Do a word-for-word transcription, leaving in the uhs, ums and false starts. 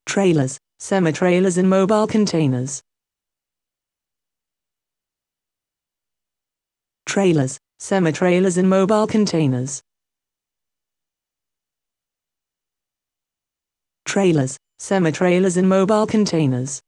trailers, semi-trailers and mobile containers. Trailers, semi-trailers and mobile containers. Trailers, semi-trailers and mobile containers.